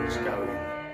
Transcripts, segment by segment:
it's going.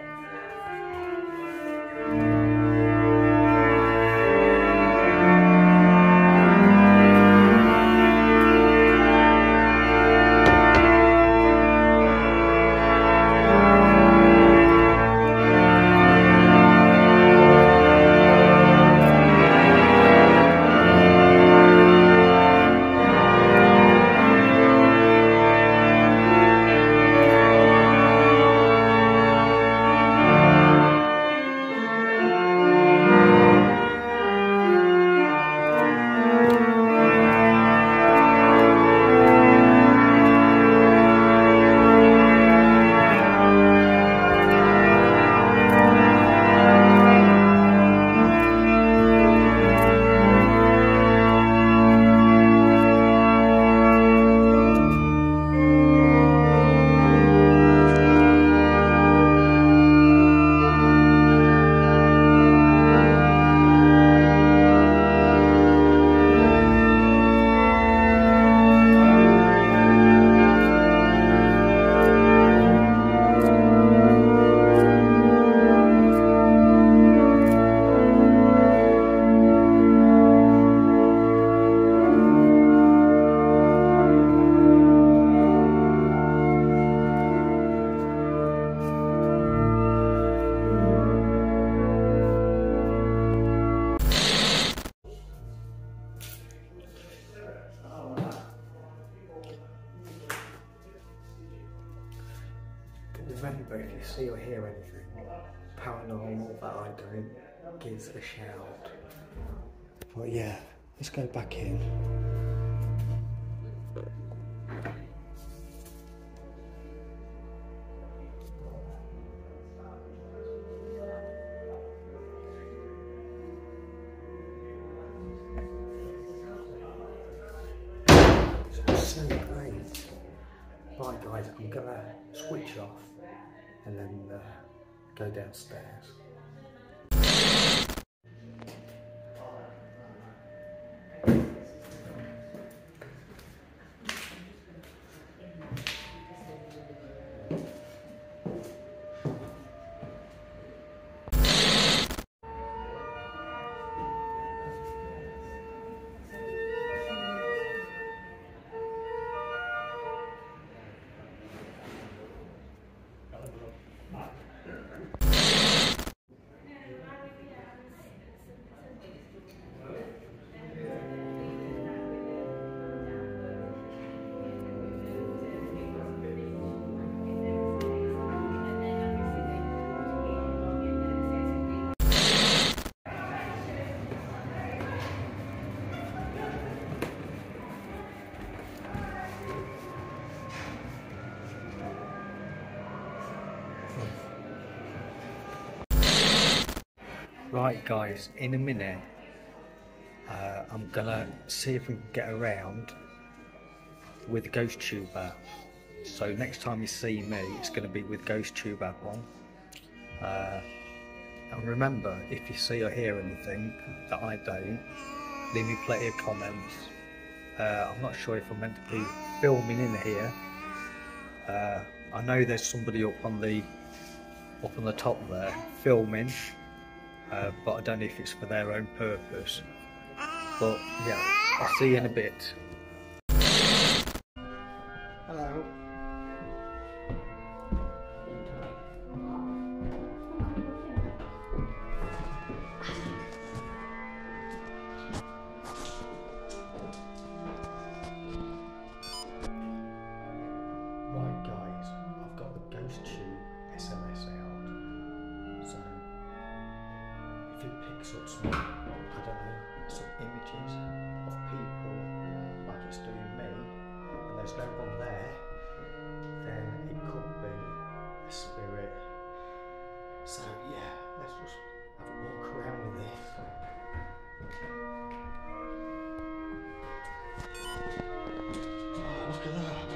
Remember, if you see or hear anything paranormal that I don't, give a shout. But yeah, let's go back in. It's so great. Right guys, I'm gonna switch off and then go downstairs. Right guys, in a minute I'm gonna see if we can get around with a ghost tuber. So next time you see me, it's gonna be with ghost tuber on. And remember, if you see or hear anything that I don't, leave me plenty of comments. I'm not sure if I'm meant to be filming in here. I know there's somebody up on the top there filming. But I don't know if it's for their own purpose. But yeah, I'll see you in a bit. Hello. Right guys, I've got the ghost tube SMS out. So if it picks up some, I don't know, some images of people like it's doing me, and there's no one there, then it could be a spirit. So yeah, let's just have a walk around with this. Oh, look at that.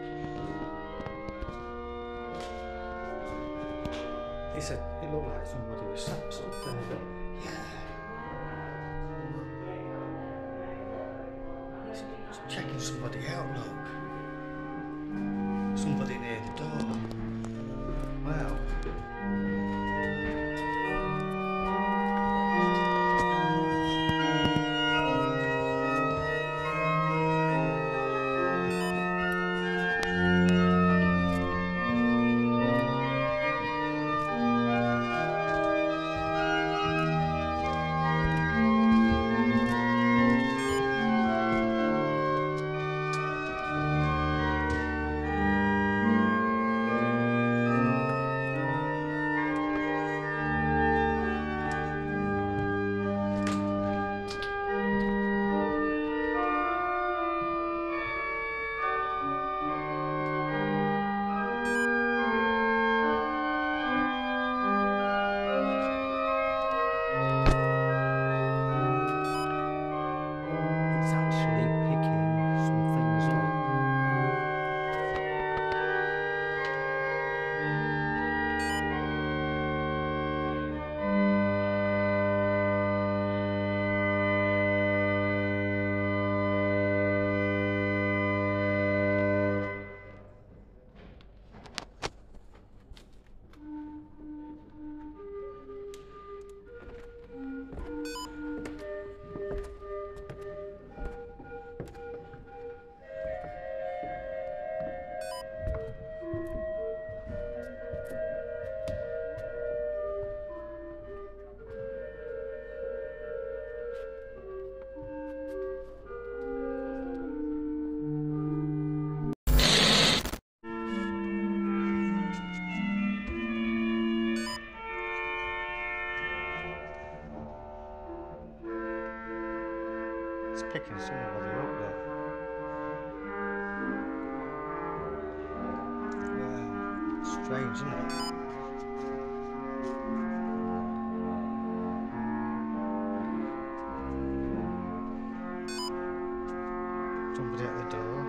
It looked like somebody was sat there. Yeah. It's checking somebody out, look. Somebody near the door. Wow. picking somebody up there. Wow, strange, isn't it? Somebody at the door.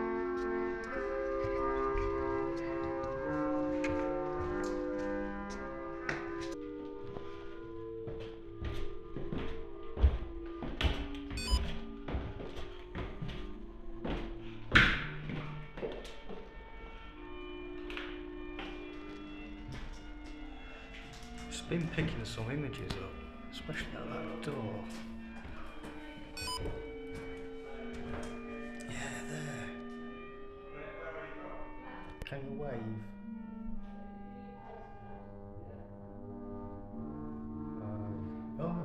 Just been picking some images up, especially at that door. Yeah, there. Can you wave? Oh.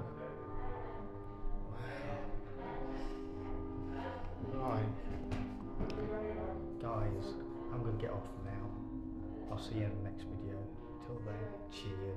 Wow. Right. Guys, I'm going to get off now. I'll see you in the next video. Till then, cheers.